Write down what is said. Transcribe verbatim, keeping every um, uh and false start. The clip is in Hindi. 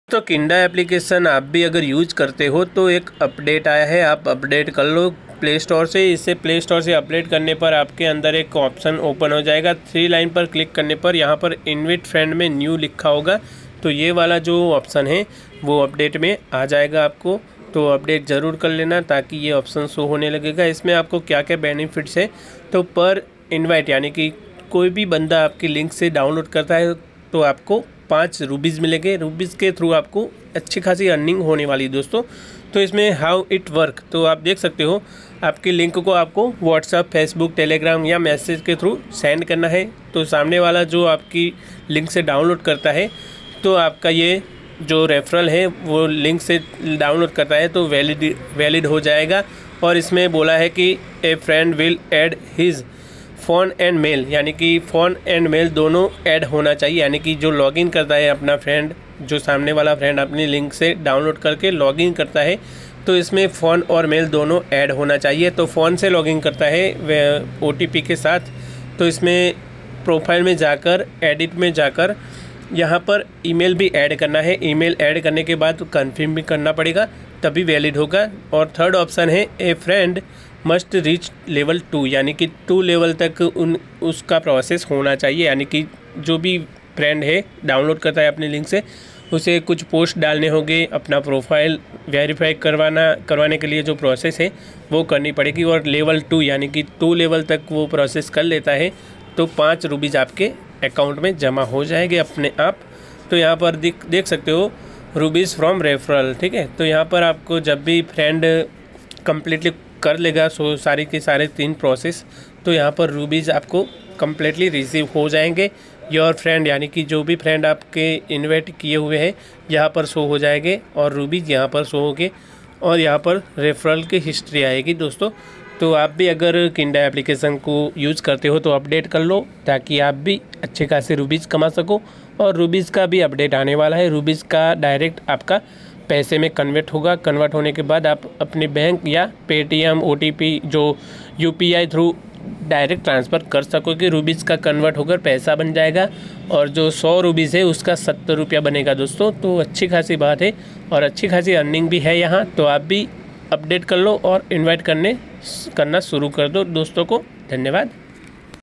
तो किंडा एप्लीकेशन आप भी अगर यूज करते हो तो एक अपडेट आया है, आप अपडेट कर लो प्ले स्टोर से। इसे प्ले स्टोर से अपडेट करने पर आपके अंदर एक ऑप्शन ओपन हो जाएगा। थ्री लाइन पर क्लिक करने पर यहाँ पर इनविट फ्रेंड में न्यू लिखा होगा, तो ये वाला जो ऑप्शन है वो अपडेट में आ जाएगा आपको। तो अपडेट ज़रूर कर लेना ताकि ये ऑप्शन शो होने लगेगा। इसमें आपको क्या क्या बेनिफिट्स है, तो पर इनवाइट यानी कि कोई भी बंदा आपकी लिंक से डाउनलोड करता है तो आपको पाँच रूबीज़ मिलेंगे। रूबीज़ के थ्रू आपको अच्छी खासी अर्निंग होने वाली है दोस्तों। तो इसमें हाउ इट वर्क, तो आप देख सकते हो आपकी लिंक को आपको व्हाट्सएप, फेसबुक, टेलीग्राम या मैसेज के थ्रू सेंड करना है। तो सामने वाला जो आपकी लिंक से डाउनलोड करता है तो आपका ये जो रेफरल है वो लिंक से डाउनलोड करता है तो वैलिड वैलिड हो जाएगा। और इसमें बोला है कि a friend will add his phone and mail, यानी कि फ़ोन एंड मेल दोनों ऐड होना चाहिए। यानी कि जो लॉगिन करता है अपना फ्रेंड, जो सामने वाला फ्रेंड अपनी लिंक से डाउनलोड करके लॉगिन करता है तो इसमें फ़ोन और मेल दोनों ऐड होना चाहिए। तो फ़ोन से लॉगिन करता है वह ओ टी पी के साथ, तो इसमें प्रोफाइल में जाकर एडिट में जाकर यहाँ पर ईमेल भी ऐड करना है। ईमेल ऐड करने के बाद कन्फर्म भी करना पड़ेगा तभी वैलिड होगा। और थर्ड ऑप्शन है a friend must reach level two, यानी कि टू लेवल तक उन उसका प्रोसेस होना चाहिए। यानी कि जो भी फ्रेंड है डाउनलोड करता है अपनी लिंक से, उसे कुछ पोस्ट डालने होंगे, अपना प्रोफाइल वेरीफाई करवाना करवाने के लिए जो प्रोसेस है वो करनी पड़ेगी। और लेवल टू यानी कि टू लेवल तक वो प्रोसेस कर लेता है तो पाँच रूबीज़ आपके अकाउंट में जमा हो जाएंगे अपने आप। तो यहाँ पर देख देख सकते हो रूबीज़ फ्रॉम रेफरल, ठीक है। तो यहाँ पर आपको जब भी फ्रेंड कम्प्लीटली कर लेगा सो सारे के सारे तीन प्रोसेस, तो यहाँ पर रूबीज़ आपको कम्प्लीटली रिसीव हो जाएंगे। योर फ्रेंड यानी कि जो भी फ्रेंड आपके इन्वाइट किए हुए हैं यहाँ पर शो हो जाएंगे और रूबीज़ यहाँ पर शो होंगे और यहाँ पर रेफरल की हिस्ट्री आएगी दोस्तों। तो आप भी अगर किंडा एप्लीकेशन को यूज़ करते हो तो अपडेट कर लो ताकि आप भी अच्छे खासे रूबीज़ कमा सको। और रूबीज़ का भी अपडेट आने वाला है, रूबीज़ का डायरेक्ट आपका पैसे में कन्वर्ट होगा। कन्वर्ट होने के बाद आप अपने बैंक या पेटीएम, ओटीपी जो यूपीआई थ्रू डायरेक्ट ट्रांसफ़र कर सकोगे। रूबीज़ का कन्वर्ट होकर पैसा बन जाएगा और जो सौ रूबीज़ है उसका सत्तर रुपया बनेगा दोस्तों। तो अच्छी खासी बात है और अच्छी खासी अर्निंग भी है यहाँ। तो आप भी अपडेट कर लो और इनवाइट करने करना शुरू कर दो दोस्तों को। धन्यवाद।